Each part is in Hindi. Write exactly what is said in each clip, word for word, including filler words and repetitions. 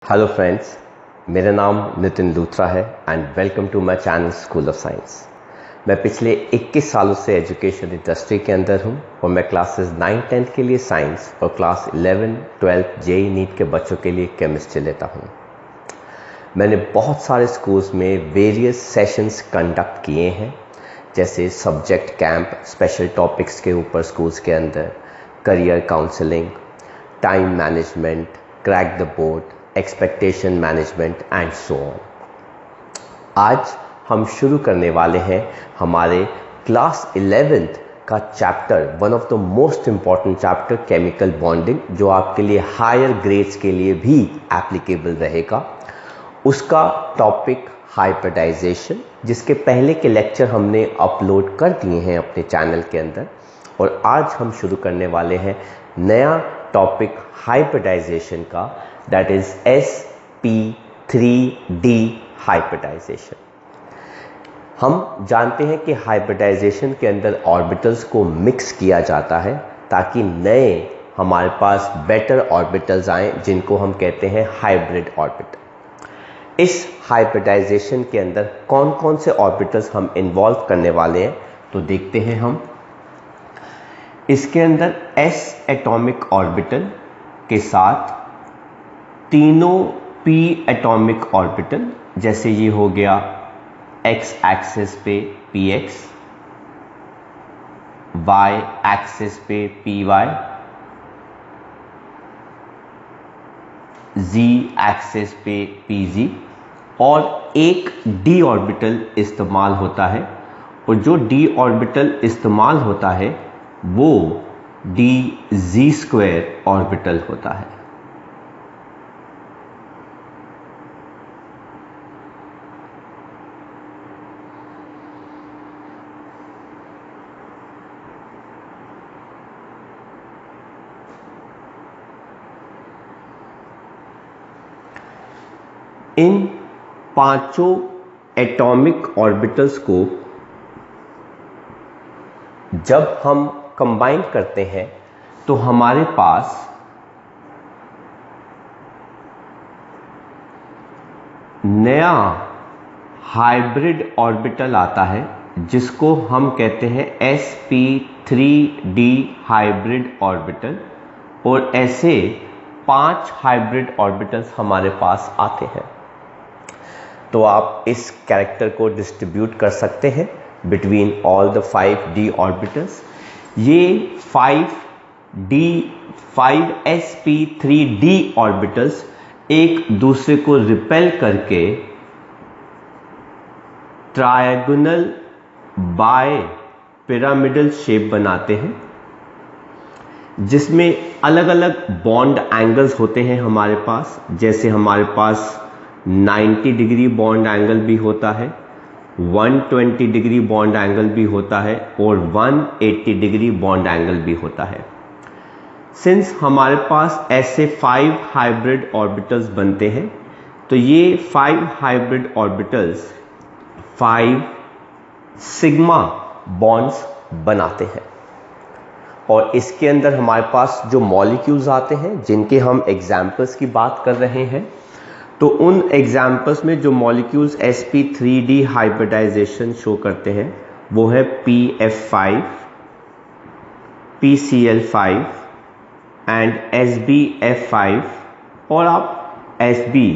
हेलो फ्रेंड्स, मेरा नाम नितिन लूथरा है and welcome to my channel school of science. मैं पिछले इक्कीस सालों से एजुकेशन इंडस्ट्री के अंदर हूं और मैं क्लासेस नाइन टेंथ के लिए साइंस और class eleven twelfth JEE NEET के बच्चों के लिए केमिस्ट्री लेता हूं। मैंने बहुत सारे स्कूल्स में वेरियस सेशंस कंडक्ट किए हैं, जैसे सब्जेक्ट कैंप, स्पेशल टॉपिक्स के ऊपर स्कूल्स के अंदर, career counselling, time management, crack the board, expectation management and so on. आज हम शुरू करने वाले हैं हमारे क्लास इलेवेंथ का chapter, one of the most important chapter, chemical bonding, जो आपके लिए हायर ग्रेड्स के लिए भी एप्लीकेबल रहेगा। उसका टॉपिक हाइब्रिडाइजेशन, जिसके पहले के लेक्चर हमने अपलोड कर दिए हैं अपने चैनल के अंदर, और आज हम शुरू करने वाले हैं नया टॉपिक हाइब्रिडाइजेशन का, that is S P three D hybridisation. हम जानते हैं कि हाइब्रिडाइजेशन के अंदर ऑर्बिटल्स को मिक्स किया जाता है ताकि नए हमारे पास बेटर ऑर्बिटल्स आए, जिनको हम कहते हैं हाइब्रिड ऑर्बिटल। इस हाइब्रिडाइजेशन के अंदर कौन कौन से ऑर्बिटल्स हम इन्वॉल्व करने वाले हैं, तो देखते हैं हम। इसके अंदर s एटॉमिक ऑर्बिटल के साथ तीनों p एटॉमिक ऑर्बिटल, जैसे ये हो गया x एक्सिस पे px, y एक्सिस पे py, z एक्सिस पे pz, और एक d ऑर्बिटल इस्तेमाल होता है, और जो d ऑर्बिटल इस्तेमाल होता है वो डी जी स्क्वायर ऑर्बिटल होता है। इन पांचों एटॉमिक ऑर्बिटल्स को जब हम कंबाइन करते हैं तो हमारे पास नया हाइब्रिड ऑर्बिटल आता है, जिसको हम कहते हैं S P three D hybrid orbital, और ऐसे पांच हाइब्रिड ऑर्बिटल्स हमारे पास आते हैं। तो आप इस कैरेक्टर को डिस्ट्रीब्यूट कर सकते हैं between all the five D orbitals. ये five D five S P three D orbitals एक दूसरे को रिपेल करके ट्रायगोनल बाय पिरामिडल शेप बनाते हैं, जिसमें अलग अलग बॉन्ड एंगल्स होते हैं हमारे पास। जैसे हमारे पास नाइंटी डिग्री बॉन्ड एंगल भी होता है, one twenty degree bond angle भी होता है, और one eighty degree bond angle भी होता है। सिंस हमारे पास ऐसे फाइव हाइब्रिड ऑर्बिटल्स बनते हैं, तो ये five hybrid orbitals five sigma bonds बनाते हैं। और इसके अंदर हमारे पास जो मॉलिक्यूल्स आते हैं, जिनके हम एग्जाम्पल्स की बात कर रहे हैं, तो उन एग्जाम्पल्स में जो molecules S P three D hybridisation show करते हैं वो है P F five, P C L five and S B F five, और आप S B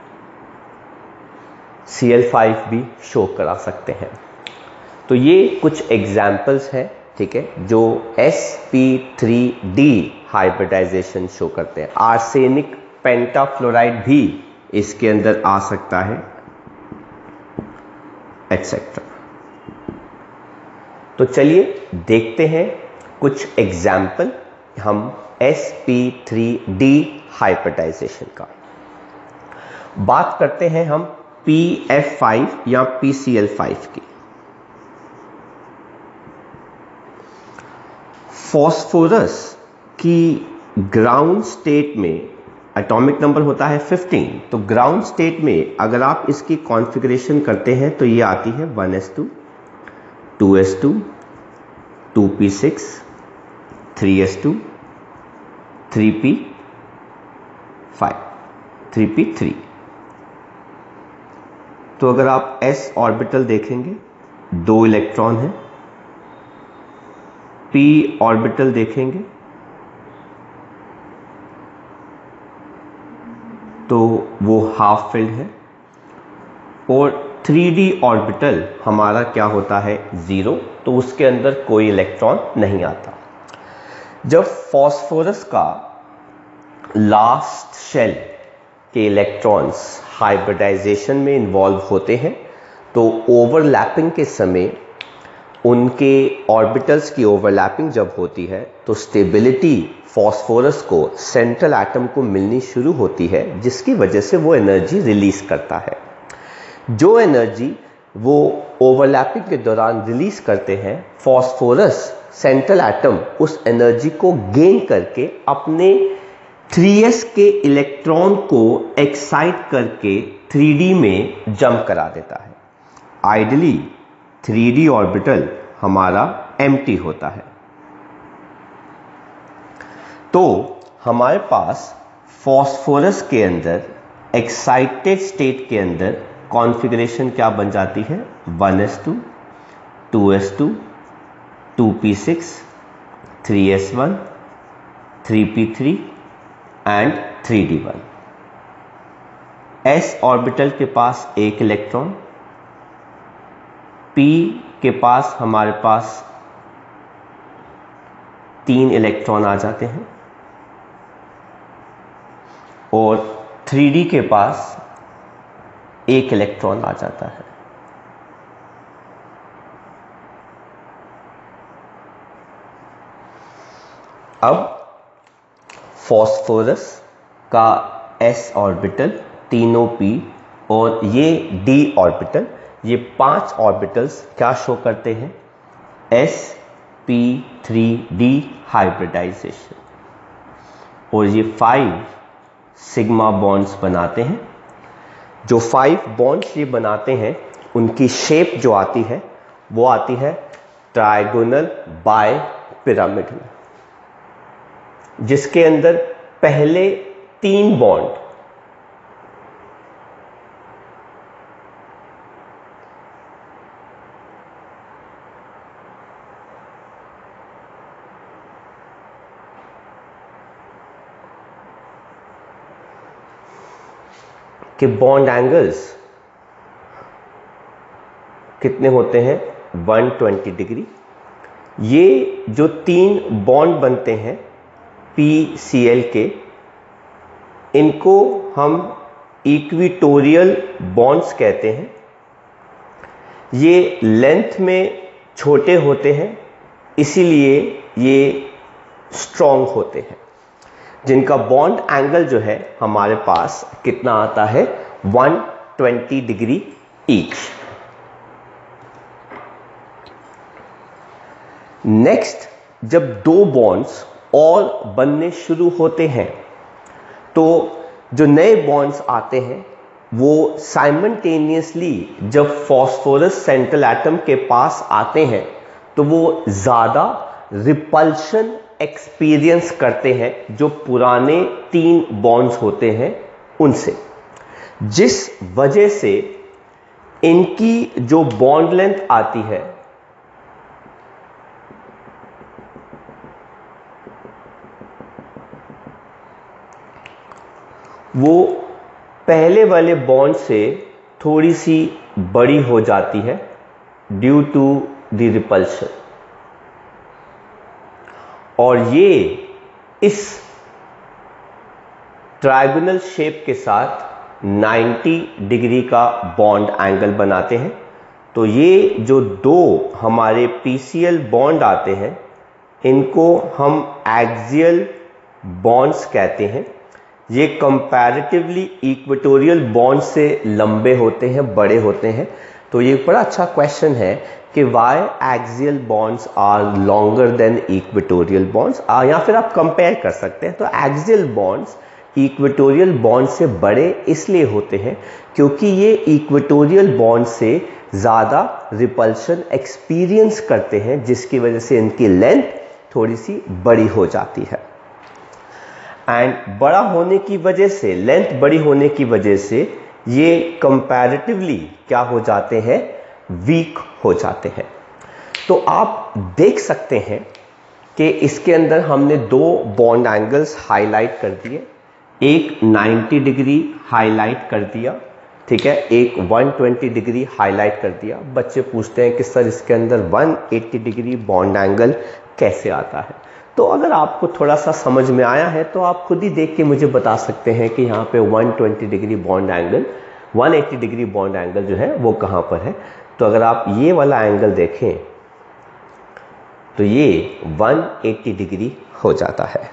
C L five भी शो करा सकते हैं। तो ये कुछ एग्जाम्पल्स हैं, ठीक है, जो S P three D hybridisation show करते हैं। आर्सेनिक पेंटाफ्लोराइड भी इसके अंदर आ सकता है, एक्सेट्रा। तो चलिए देखते हैं कुछ एग्जाम्पल हम S P three D hybridisation का। बात करते हैं हम पी एफ फाइव या पी सी एल फाइव की। फॉस्फोरस की ग्राउंड स्टेट में एटॉमिक नंबर होता है फिफ्टीन। तो ग्राउंड स्टेट में अगर आप इसकी कॉन्फ़िगरेशन करते हैं तो ये आती है one S two, two S two, two P six, three S two, three P five. Three P three. तो अगर आप s ऑर्बिटल देखेंगे दो इलेक्ट्रॉन है, p ऑर्बिटल देखेंगे तो वो हाफ फिल्ड है, और थ्री डी ऑर्बिटल हमारा क्या होता है जीरो, तो उसके अंदर कोई इलेक्ट्रॉन नहीं आता। जब फास्फोरस का लास्ट शेल के इलेक्ट्रॉन्स हाइब्रिडाइजेशन में इन्वॉल्व होते हैं तो ओवरलैपिंग के समय उनके ऑर्बिटल्स की ओवरलैपिंग जब होती है तो स्टेबिलिटी फास्फोरस को सेंट्रल एटम को मिलनी शुरू होती है, जिसकी वजह से वो एनर्जी रिलीज करता है। जो एनर्जी वो ओवरलैपिंग के दौरान रिलीज करते हैं, फास्फोरस सेंट्रल एटम उस एनर्जी को गेन करके अपने थ्री एस के इलेक्ट्रॉन को एक्साइट करके थ्री डी में जंप करा देता है। आइडियली थ्री डी ऑर्बिटल हमारा एम्प्टी होता है। तो हमारे पास फास्फोरस के अंदर एक्साइटेड स्टेट के अंदर कॉन्फ़िगरेशन क्या बन जाती है, one S two, two S two, two P six, three S one, three P three and three D one. s orbital के पास एक इलेक्ट्रॉन, p के पास हमारे पास तीन इलेक्ट्रॉन आ जाते हैं, और थ्री डी के पास एक इलेक्ट्रॉन आ जाता है। अब फास्फोरस का s ऑर्बिटल, तीनों p और ये d ऑर्बिटल, ये पांच ऑर्बिटल्स क्या शो करते हैं, s p three d hybridisation, और ये फाइव सिग्मा बॉन्ड्स बनाते हैं। जो फाइव बॉन्ड्स ये बनाते हैं उनकी शेप जो आती है वो आती है ट्रायगोनल बाय पिरामिड में, जिसके अंदर पहले तीन बॉन्ड के बॉन्ड एंगल्स कितने होते हैं, वन ट्वेंटी डिग्री। ये जो तीन बॉन्ड बनते हैं पी सी एल के, इनको हम इक्विटोरियल बॉन्ड्स कहते हैं। ये लेंथ में छोटे होते हैं, इसीलिए ये स्ट्रॉन्ग होते हैं, जिनका बॉन्ड एंगल जो है हमारे पास कितना आता है, one twenty degree each. Next, जब दो बॉन्ड्स और बनने शुरू होते हैं तो जो नए बॉन्ड्स आते हैं वो साइमल्टेनियसली जब फास्फोरस सेंट्रल एटम के पास आते हैं तो वो ज्यादा रिपल्शन एक्सपीरियंस करते हैं जो पुराने तीन बॉन्ड्स होते हैं उनसे, जिस वजह से इनकी जो बॉन्ड लेंथ आती है वो पहले वाले बॉन्ड से थोड़ी सी बड़ी हो जाती है ड्यू टू द रिपल्शन, और ये इस ट्रायगोनल शेप के साथ नाइंटी डिग्री का बॉन्ड एंगल बनाते हैं। तो ये जो दो हमारे पी सी एल बॉन्ड आते हैं इनको हम एक्सियल बॉन्ड्स कहते हैं। ये कंपैरेटिवली इक्वेटोरियल बॉन्ड से लंबे होते हैं, बड़े होते हैं। तो ये बड़ा अच्छा क्वेश्चन है कि why axial bonds are longer than equatorial bonds, या फिर आप कंपेयर कर सकते हैं। तो एक्सियल बॉन्ड्स इक्वेटोरियल बॉन्ड से बड़े इसलिए होते हैं क्योंकि ये इक्वेटोरियल बॉन्ड से ज़्यादा रिपल्शन एक्सपीरियंस करते हैं, जिसकी वजह से इनकी लेंथ थोड़ी सी बड़ी हो जाती है। एंड बड़ा होने की वजह से, लेंथ बड़ी होने की वजह से ये कंपैरेटिवली क्या हो जाते हैं, वीक हो जाते हैं। तो आप देख सकते हैं कि इसके अंदर हमने दो बॉन्ड एंगल्स हाईलाइट कर दिए, एक नब्बे डिग्री हाईलाइट कर दिया, ठीक है, एक एक सौ बीस डिग्री हाईलाइट कर दिया। बच्चे पूछते हैं कि सर इसके अंदर एक सौ अस्सी डिग्री बॉन्ड एंगल कैसे आता है। तो अगर आपको थोड़ा सा समझ में आया है तो आप खुद ही देख के मुझे बता सकते हैं कि यहाँ पे एक सौ बीस डिग्री बॉन्ड एंगल, एक सौ अस्सी डिग्री बॉन्ड एंगल जो है वो कहाँ पर है। तो अगर आप ये वाला एंगल देखें तो ये एक सौ अस्सी डिग्री हो जाता है,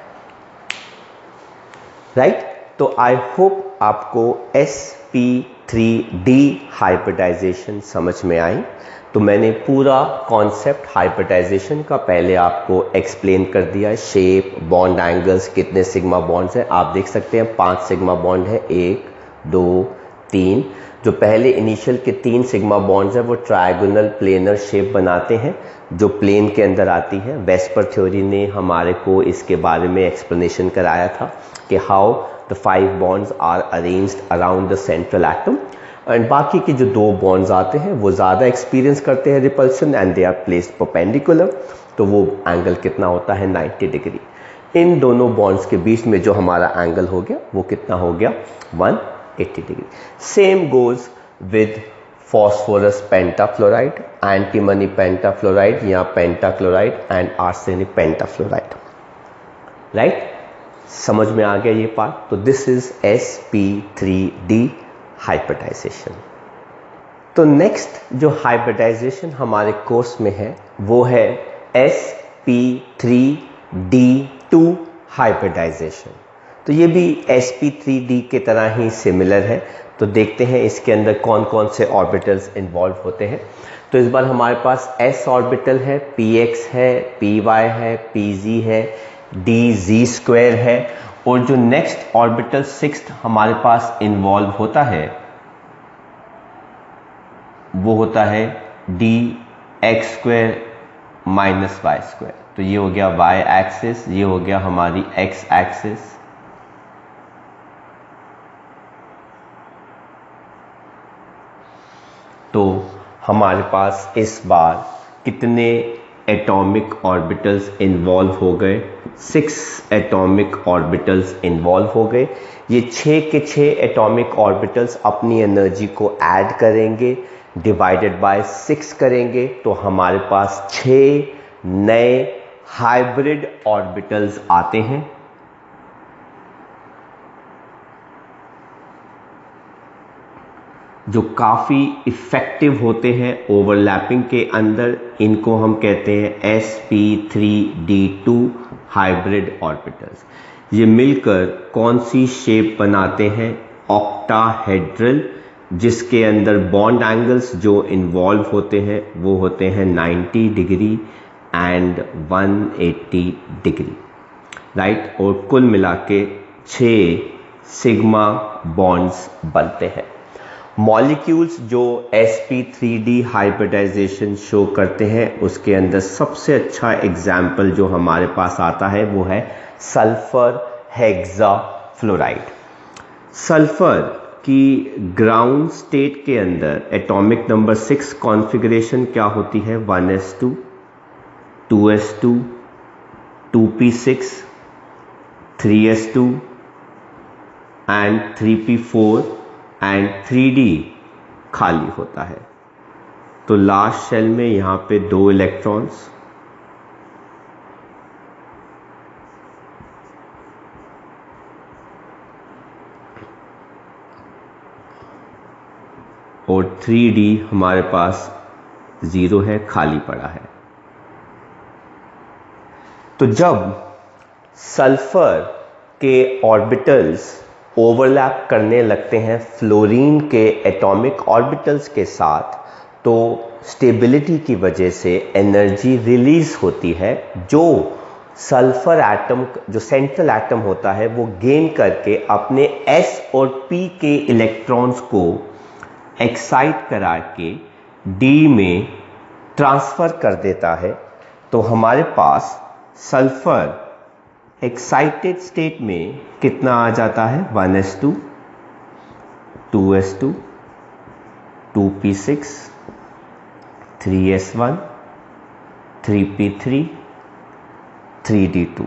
राइट। तो आई होप आपको S P three D hybridisation समझ में आई। तो मैंने पूरा कॉन्सेप्ट हाइब्रिडाइजेशन का पहले आपको एक्सप्लेन कर दिया, शेप, बॉन्ड एंगल्स, कितने सिग्मा बॉन्ड्स हैं। आप देख सकते हैं पांच सिग्मा बॉन्ड है, एक, दो, तीन। जो पहले इनिशियल के तीन सिग्मा बॉन्ड्स हैं वो ट्रायगोनल प्लेनर शेप बनाते हैं जो प्लेन के अंदर आती है। वेस्पर थ्योरी ने हमारे को इसके बारे में एक्सप्लेनेशन कराया था कि how the five bonds are arranged around the central atom, and बाकी के जो दो बॉन्ड्स आते हैं वो ज़्यादा एक्सपीरियंस करते हैं repulsion and they are placed perpendicular. तो वो एंगल कितना होता है, नब्बे डिग्री। इन दोनों बॉन्ड्स के बीच में जो हमारा एंगल हो गया वो कितना हो गया, एक सौ अस्सी degree. Same goes with phosphorus pentafluoride, antimony pentafluoride या pentachloride and arsenic pentafluoride, right. समझ में आ गया ये पार्ट। तो this is S P three D hybridization. तो नेक्स्ट जो हाइब्रिडाइजेशन हमारे कोर्स में है वो है S P three D two hybridization. तो ये भी एस पी थ्री डी के तरह ही सिमिलर है। तो देखते हैं इसके अंदर कौन कौन से ऑर्बिटल्स इन्वॉल्व होते हैं। तो इस बार हमारे पास s ऑर्बिटल है, px है, py है, pz है, dz स्क्वायर है, और जो नेक्स्ट ऑर्बिटल सिक्स्थ हमारे पास इन्वॉल्व होता है वो होता है D X square minus Y square. तो ये हो गया y एक्सिस, ये हो गया हमारी x एक्सिस। तो हमारे पास इस बार कितने एटॉमिक ऑर्बिटल्स इन्वॉल्व हो गए, सिक्स एटॉमिक ऑर्बिटल्स इन्वॉल्व हो गए। ये छः के छः एटॉमिक ऑर्बिटल्स अपनी एनर्जी को ऐड करेंगे, डिवाइडेड बाय सिक्स करेंगे, तो हमारे पास छः नए हाइब्रिड ऑर्बिटल्स आते हैं। जो काफ़ी इफ़ेक्टिव होते हैं ओवरलैपिंग के अंदर। इनको हम कहते हैं S P three D two hybrid orbitals. ये मिलकर कौन सी शेप बनाते हैं, ऑक्टाहेड्रल, जिसके अंदर बॉन्ड एंगल्स जो इन्वॉल्व होते हैं वो होते हैं नब्बे डिग्री एंड एक सौ अस्सी डिग्री, राइट। और कुल मिला के छः सिग्मा बॉन्ड्स बनते हैं। मॉलिक्यूल्स जो S P three D hybridisation show करते हैं उसके अंदर सबसे अच्छा एग्जाम्पल जो हमारे पास आता है वो है सल्फर हेक्साफ्लोराइड। सल्फर की ग्राउंड स्टेट के अंदर एटॉमिक नंबर सिक्स कॉन्फ़िगरेशन क्या होती है, one S two, two S two, two P six, three S two and three P four and three D खाली होता है। तो लास्ट शेल में यहां पे दो इलेक्ट्रॉन्स, और थ्री डी हमारे पास जीरो है, खाली पड़ा है। तो जब सल्फर के ऑर्बिटल्स ओवरलैप करने लगते हैं फ्लोरीन के एटॉमिक ऑर्बिटल्स के साथ, तो स्टेबिलिटी की वजह से एनर्जी रिलीज होती है जो सल्फर एटम, जो सेंट्रल एटम होता है, वो गेन करके अपने s और p के इलेक्ट्रॉन्स को एक्साइट करा के d में ट्रांसफर कर देता है। तो हमारे पास सल्फर एक्साइटेड स्टेट में कितना आ जाता है, one S two, two S two, two P six, three S one, three P three, three D two.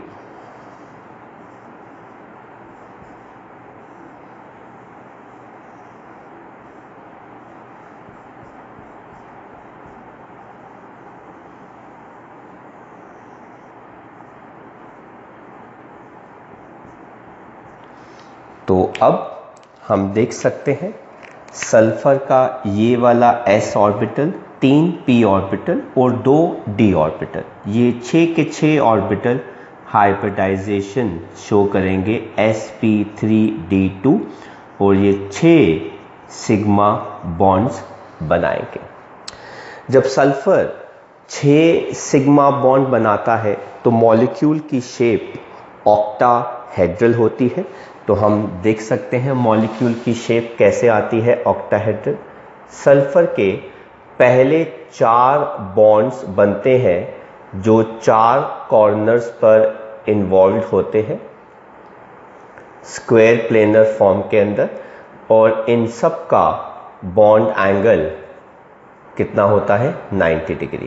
तो अब हम देख सकते हैं सल्फर का ये वाला s ऑर्बिटल, तीन p ऑर्बिटल और दो d ऑर्बिटल, ये छः के छः ऑर्बिटल हाइब्रिडाइजेशन शो करेंगे S P three D two और ये छः सिग्मा बॉन्ड्स बनाएंगे। जब सल्फर छः सिग्मा बॉन्ड बनाता है तो मॉलिक्यूल की शेप ऑक्टाहेड्रल होती है। तो हम देख सकते हैं मॉलिक्यूल की शेप कैसे आती है, ऑक्टाहेड्रल। सल्फर के पहले चार बॉन्ड्स बनते हैं जो चार कॉर्नर्स पर इन्वॉल्व होते हैं स्क्वायर प्लेनर फॉर्म के अंदर, और इन सब का बॉन्ड एंगल कितना होता है, नाइंटी डिग्री।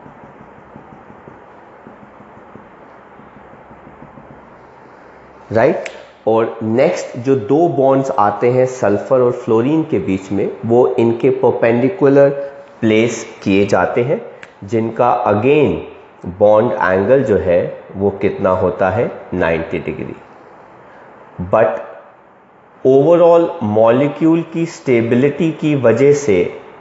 Right right? और नेक्स्ट जो दो बॉन्ड्स आते हैं सल्फर और फ्लोरीन के बीच में, वो इनके परपेंडिकुलर प्लेस किए जाते हैं, जिनका अगेन बॉन्ड एंगल जो है वो कितना होता है, ninety degree. But overall molecule की स्टेबिलिटी की वजह से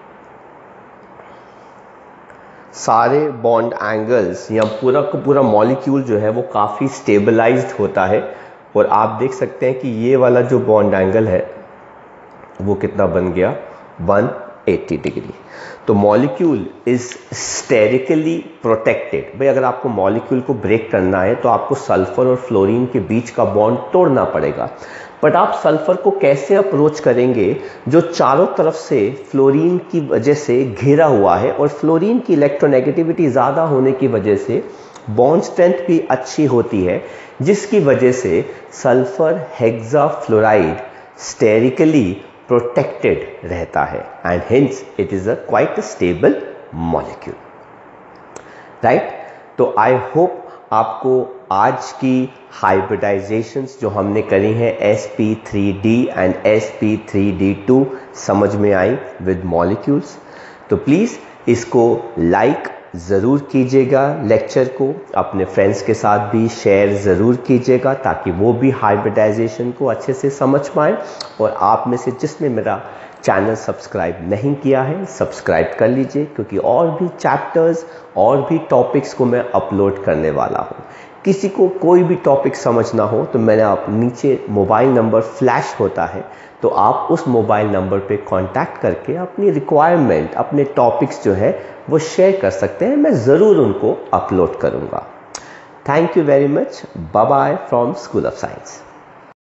सारे बॉन्ड एंगल्स या पूरा का पूरा मॉलिक्यूल जो है वो काफ़ी स्टेबलाइज्ड होता है। और आप देख सकते हैं कि ये वाला जो बॉन्ड एंगल है वो कितना बन गया, वन एटी डिग्री। तो मॉलिक्यूल इज स्टेरिकली प्रोटेक्टेड। भाई अगर आपको मॉलिक्यूल को ब्रेक करना है तो आपको सल्फर और फ्लोरीन के बीच का बॉन्ड तोड़ना पड़ेगा। बट आप सल्फर को कैसे अप्रोच करेंगे जो चारों तरफ से फ्लोरीन की वजह से घिरा हुआ है, और फ्लोरीन की इलेक्ट्रोनेगेटिविटी ज़्यादा होने की वजह से बॉन्ड स्ट्रेंथ भी अच्छी होती है, जिसकी वजह से सल्फर हेक्साफ्लोराइड स्टेरिकली प्रोटेक्टेड रहता है and hence it is a quite stable molecule. Right. तो आई होप आपको आज की हाइब्रिडाइजेशंस जो हमने करी हैं S P three D and S P three D two समझ में आई विद मॉलिक्यूल्स। तो प्लीज़ इसको लाइक ज़रूर कीजिएगा, लेक्चर को अपने फ्रेंड्स के साथ भी शेयर ज़रूर कीजिएगा ताकि वो भी हाइब्रिडाइजेशन को अच्छे से समझ पाएँ। और आप में से जिसने मेरा चैनल सब्सक्राइब नहीं किया है सब्सक्राइब कर लीजिए, क्योंकि और भी चैप्टर्स और भी टॉपिक्स को मैं अपलोड करने वाला हूँ। किसी को कोई भी टॉपिक समझना हो तो मैंने आप नीचे मोबाइल नंबर फ्लैश होता है, तो आप उस मोबाइल नंबर पे कांटेक्ट करके अपनी रिक्वायरमेंट, अपने टॉपिक्स जो है वो शेयर कर सकते हैं। मैं ज़रूर उनको अपलोड करूँगा। Thank you very much. Bye bye from school of science.